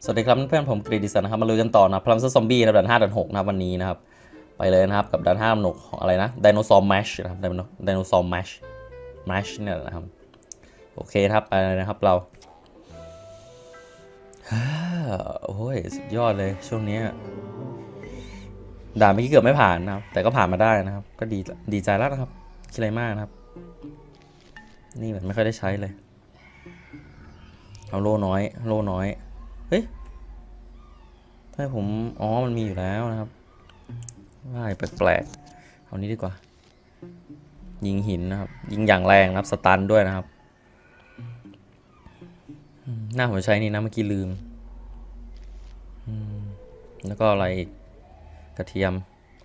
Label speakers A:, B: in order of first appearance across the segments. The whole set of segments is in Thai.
A: สวัสดีครับเพื่อนๆผมกรีดิสันนะครับมาลุยกันต่อนะพลังซอมบี้นะด่าน5 ด่าน 6นะครับวันนี้นะครับไปเลยนะครับกับด่าน5 ด่าน 6ของอะไรนะไดโนเสาร์แมชนะครับไดโนเสาร์แมชเนี่ยนะครับโอเคครับไปเลยนะครับเราโอ้ยสุดยอดเลยช่วงนี้ด่านเมื่อกี้เกือบไม่ผ่านนะครับแต่ก็ผ่านมาได้นะครับก็ดีใจแล้วนะครับคิดอะไรมากนะครับนี่เหมือนไม่ค่อยได้ใช้เลยเอาโล่น้อยเฮ้ยถ้าผมมันมีอยู่แล้วนะครับว่าแปลกๆเอานี้ดีกว่ายิงหินนะครับยิงอย่างแรงนะครับสตันด้วยนะครับหน้าผมใช้นี่นะเมื่อกี้ลืมแล้วก็อะไรอีกกระเทียม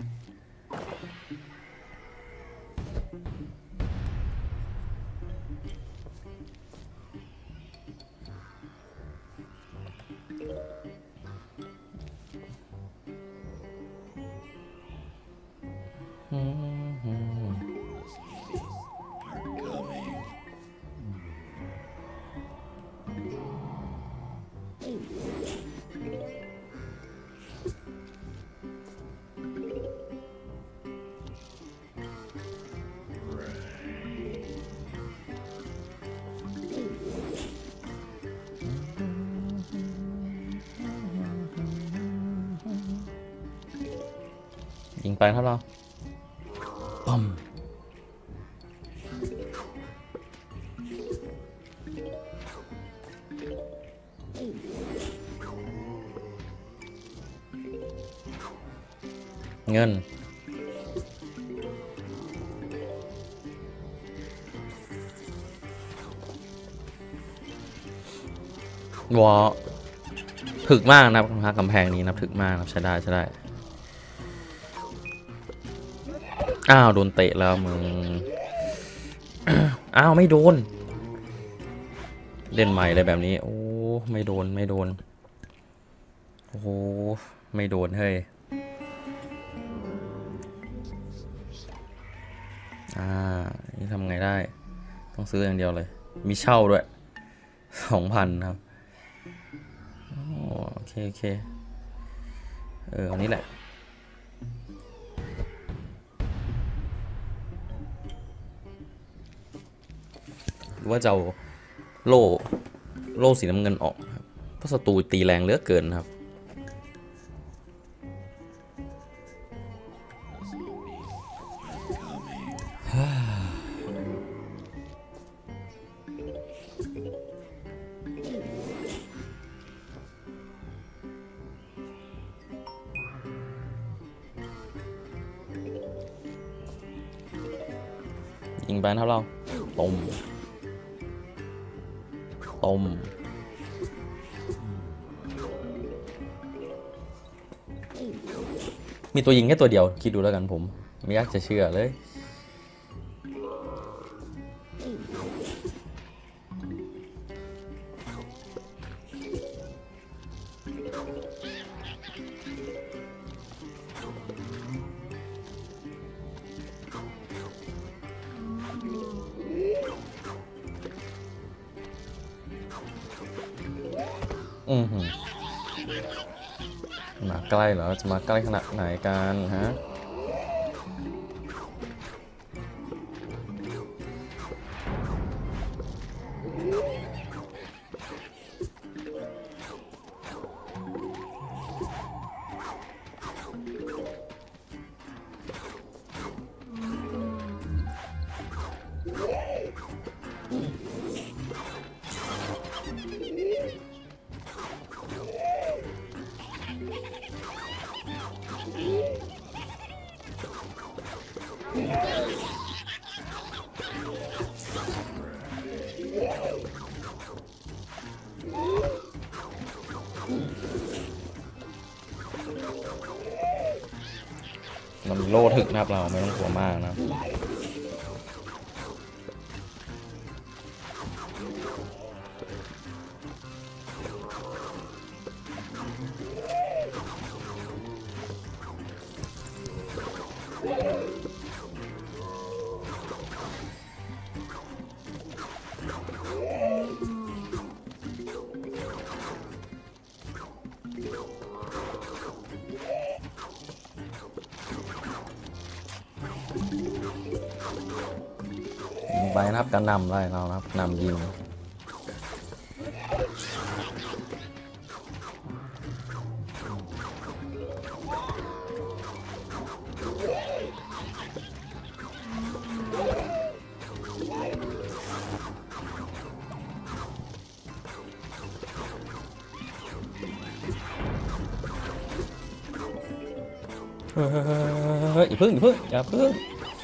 A: ยิงไปครับเราปั๊มเงินวอถึกมากนะครับกำแพงนี้นะถึกมากนะใช้ได้อ้าวโดนเตะแล้วมึง อ้าวไม่โดนเล่นใหม่เลยแบบนี้โอ้ไม่โดนโอ้โหไม่โดนเฮ้ยนี่ทำไงได้ต้องซื้ออย่างเดียวเลยมีเช่าด้วย 2,000 ครับโอเคอันนี้แหละหรือว่าจะเอาโล่สีน้ำเงินออกครับเพราะศัตรูตีแรงเหลือเกินครับยิงไปนะครับเราต้มมีตัวยิงแค่ตัวเดียวคิดดูแล้วกันผมไม่อยากจะเชื่อเลยมาใกล้เหรอจะมาใกล้ขนาดไหนกันฮะมันโล่ถึกนะครับเราไม่ต้องกลัวมากนะไปนะครับการนำไล่เรานะครับนำยิงอย่าพึ่งอย่าพึ่ง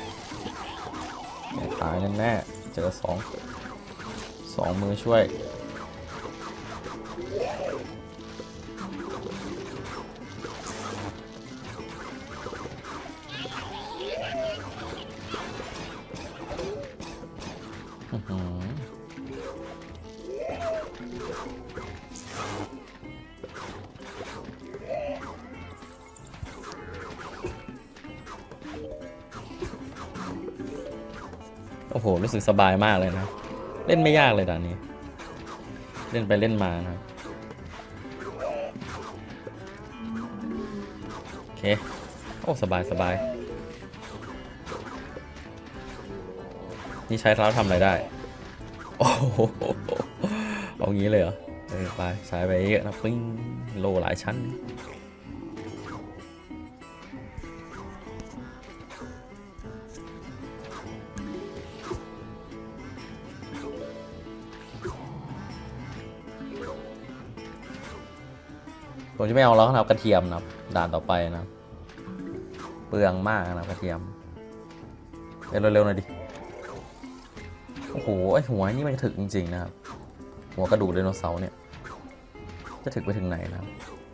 A: ตายแน่ๆเจอสองมือช่วยโอ้โหรู้สึกสบายมากเลยนะเล่นไม่ยากเลยด่านนี้เล่นไปเล่นมานะโอเคโอ้สบายนี่ใช้เท้าทำอะไรได้โอ้โหเอางี้เลยเหรอไปใช้ไปเยอะนะปิ้งโลหลายชั้นผมจะไม่เอาแล้วนะครับกระเทียมนะครับด่านต่อไปนะเปลืองมากนะกระเทียมเร็วๆหน่อยดิโอ้โหไอหัวนี่มันถึกจริงๆนะครับหัวกระดูกไดโนเสาร์เนี่ยจะถึกไปถึงไหนนะครับ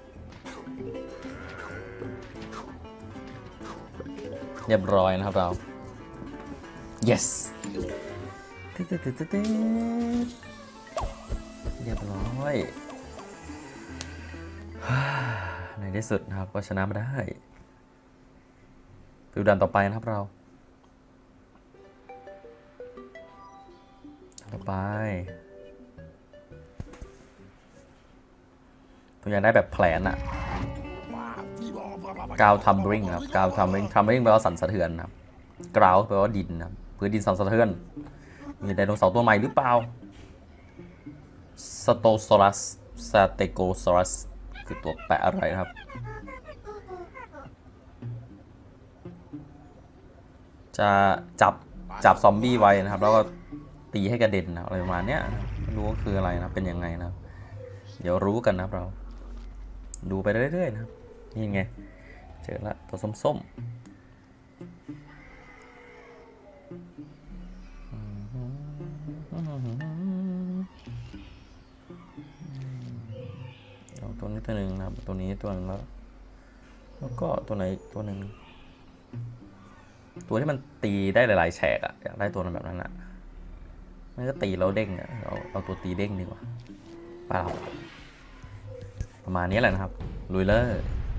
A: เรียบร้อยนะครับเรา yes เรียบร้อยในที่สุดนะครับก็ชนะมาได้ไปดูด่านต่อไปนะครับเราต่อไปผมอยากได้แบบแผลนอะกาวทัมบริงครับกาวทัมบริงแปลว่าสั่นสะเทือนครับกราวแปลว่าดินครับพื้นดินสั่นสะเทือนมีไดโนเสาร์ตัวใหม่หรือเปล่าสโตซอรัสซาเตโกซอรัสคือตัวแปะอะไรครับจะจับซอมบี้ไว้นะครับแล้วก็ตีให้กระเด็นนะอะไรประมาณเนี้ยไม่รู้ว่าคืออะไรนะเป็นยังไงนะเดี๋ยวรู้กันนะครับเราดูไปเรื่อยๆนะครับนี่ไงเจอละตัวส้มตัวนี้ตัวหนึ่งนะครับตัวนี้ตัวนึงแล้วก็ตัวไหนตัวหนึ่งตัวที่มันตีได้หลายๆแฉกอะอยากได้ตัวนั้นแบบนั้นอะมันก็ตีแล้วเด้งอะเอาตัวตีเด้งดีกว่าเปล่าประมาณนี้แหละนะครับลุยเลย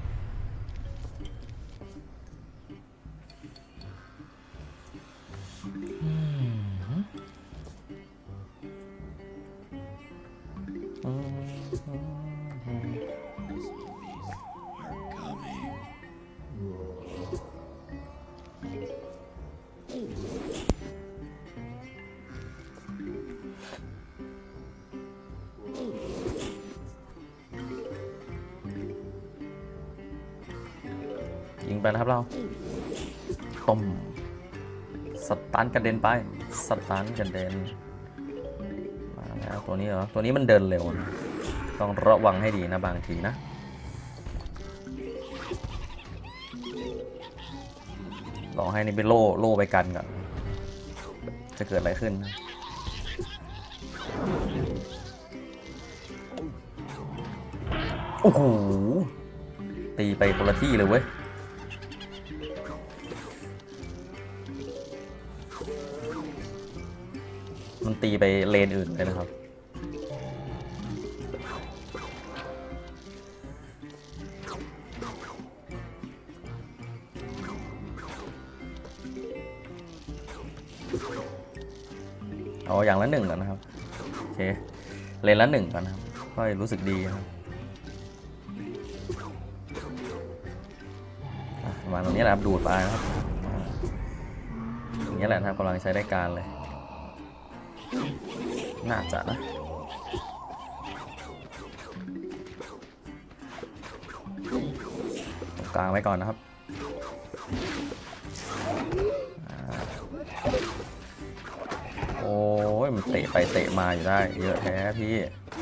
A: ยิงไปนะครับเราต้มสตันกระเด็นไปสตันกระเด็นมาแล้วตัวนี้เหรอตัวนี้มันเดินเร็วนะต้องระวังให้ดีนะบางทีนะลองให้นี่ไปโล่ไปกันก่อนจะเกิดอะไรขึ้นนะโอ้โหตีไปคนละที่เลยเว้ยมันตีไปเลนอื่นเลยนะครับเอาอย่างละหนึ่งก่อนนะครับโอเคเลนละหนึ่งก่อนนะครับค่อยรู้สึกดีครับประมาณตรงนี้แหละครับดูดไปนะครับอย่างนี้แหละนะครับกำลังใช้ได้การเลยโอเคน่าจะนะตรงกลางไว้ก่อนนะครับโอ้ยมันเตะไปเตะมาอยู่ได้เยอะแท้พี่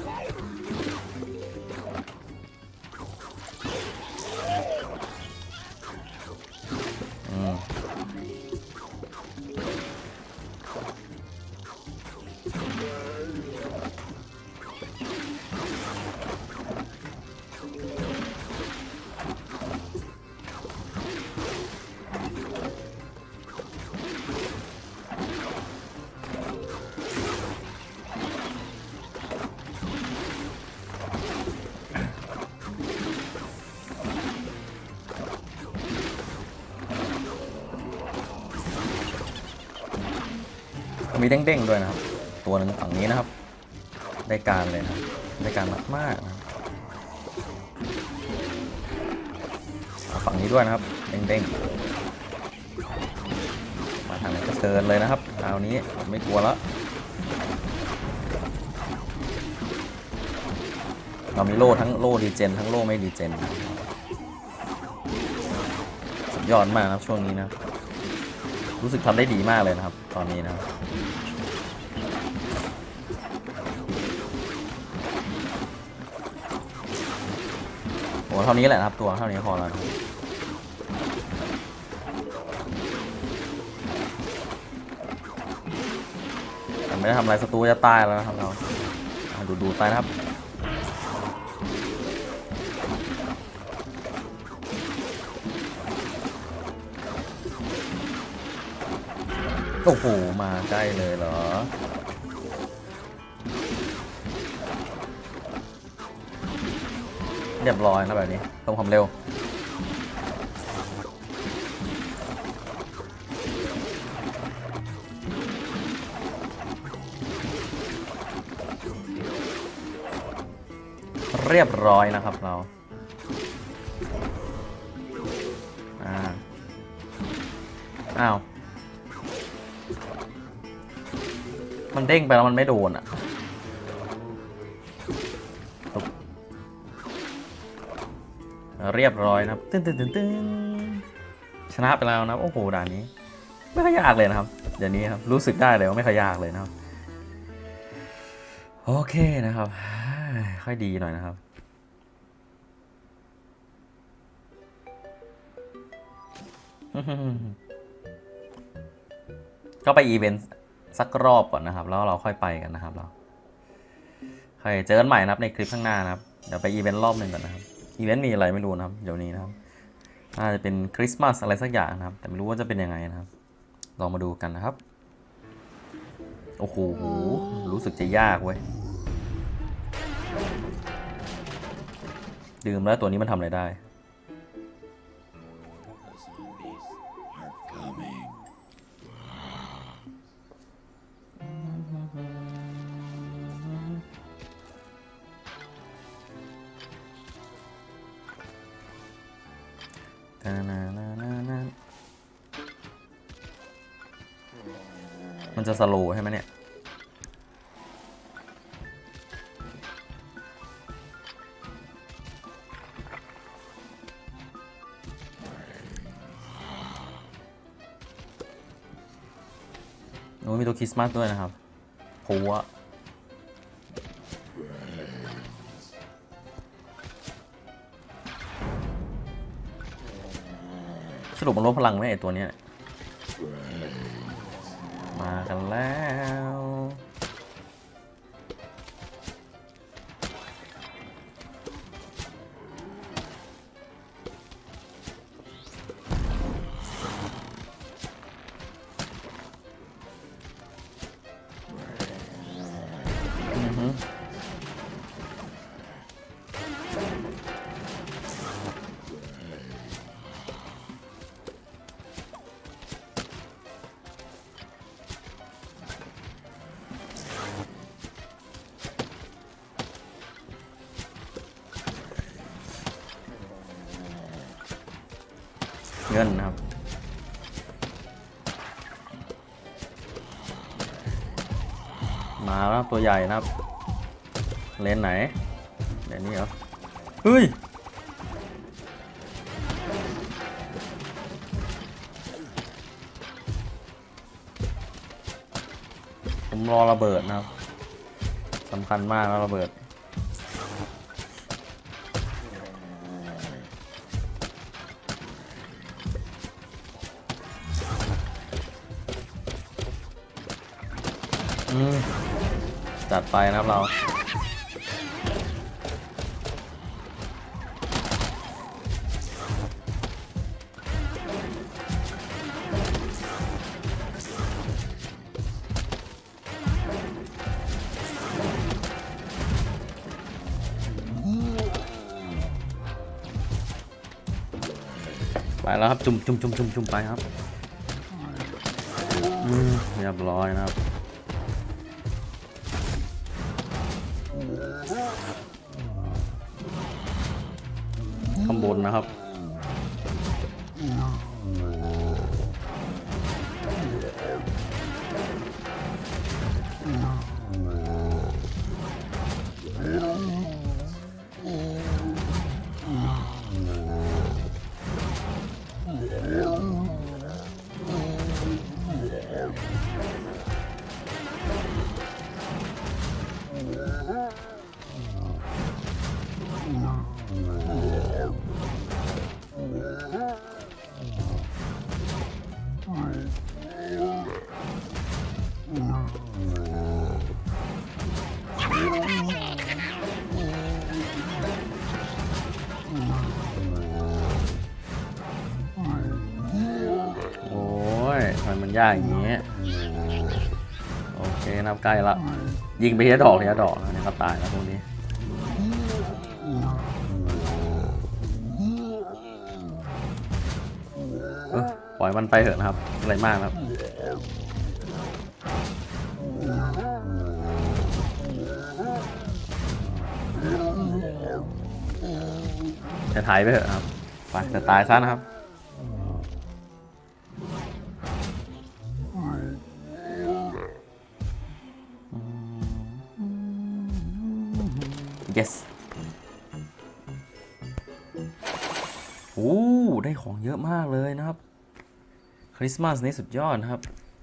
A: มีเด้งๆด้วยนะครับตัวหนึ่งฝั่งนี้นะครับได้การเลยนะได้การมากๆนะฝั่งนี้ด้วยนะครับเด้งๆมาทางไหนก็เชิญเลยนะครับคราวนี้ไม่กลัวแล้วเรามีโล่ทั้งโล่ดีเจนทั้งโล่ไม่ดีเจนสุดยอดมากนะครับช่วงนี้นะรู้สึกทำได้ดีมากเลยนะครับตอนนี้นะครับโอ้เท่านี้แหละครับตัวเท่านี้พอแล้วแต่ไม่ได้ทำอะไรศัตรูจะตายแล้วนะครับเราดูไปนะครับโอ้โหมาใกล้เลยเหรอเรียบร้อยนะแบบนี้ตรงความเร็วเรียบร้อยนะครับเราอ้าวมันเด้งไปแล้วมันไม่โดนอ่ะเรียบร้อยนะครับตึ้นชนะไปแล้วนะโอ้โหด่านนี้ไม่ค่อยยากเลยนะครับเดี๋ยวนี้ครับรู้สึกได้เลยว่าไม่ค่อยยากเลยนะครับโอเคนะครับค่อยดีหน่อยนะครับก็ไปอีเวนต์สักรอบก่อนนะครับแล้วเราค่อยไปกันนะครับเราใครเจอกันใหม่นะครับในคลิปข้างหน้านะครับเดี๋ยวไปอีเวนต์รอบหนึ่งก่อนนะครับอีเวนต์มีอะไรไม่รู้นะครับเดี๋ยวนี้นะครับน่าจะเป็นคริสต์มาสอะไรสักอย่างนะครับแต่ไม่รู้ว่าจะเป็นยังไงนะครับลองมาดูกันนะครับโอ้โหรู้สึกจะยากเว้ยดื่มแล้วตัวนี้มันทำอะไรได้มันจะสโลว์ใช่ไหมเนี่ยโอ้มีตัวคริสต์มาสด้วยนะครับผัวสรุปมันลดพลังไหมไอตัวเนี้ยมากันแล้วเงินนะครับมาแล้วตัวใหญ่นะครับเลนไหนเลนนี้เหรอเฮ้ยผมรอระเบิดนะครับสำคัญมากนะระเบิดจัดไปนะครับเราไปแล้วครับจุ่มไปครับเรียบร้อยนะครับข้างบนนะครับมันยากอย่างนี้โอเคนับใกล้ละยิงไปทีละดอกนี่ก็ตายแล้วพวกนี้ปล่อยมันไปเถอะนะครับอะไรมากครับจะถ่ายไปเถอะครับไปจะตายซะนะครับyes โอ้ได้ของเยอะมากเลยนะครับคริสต์มาสนี้สุดยอดนะครับ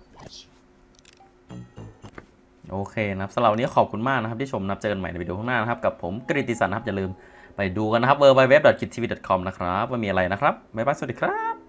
A: โอเคนะครับสำหรับวันนี้ขอบคุณมากนะครับที่ชมนับเจอกันใหม่ในวิดีโอข้างหน้านะครับกับผมกฤติสันนะครับอย่าลืมไปดูกันนะครับwww.kittv.com นะครับว่ามีอะไรนะครับบ๊ายบายสวัสดีครับ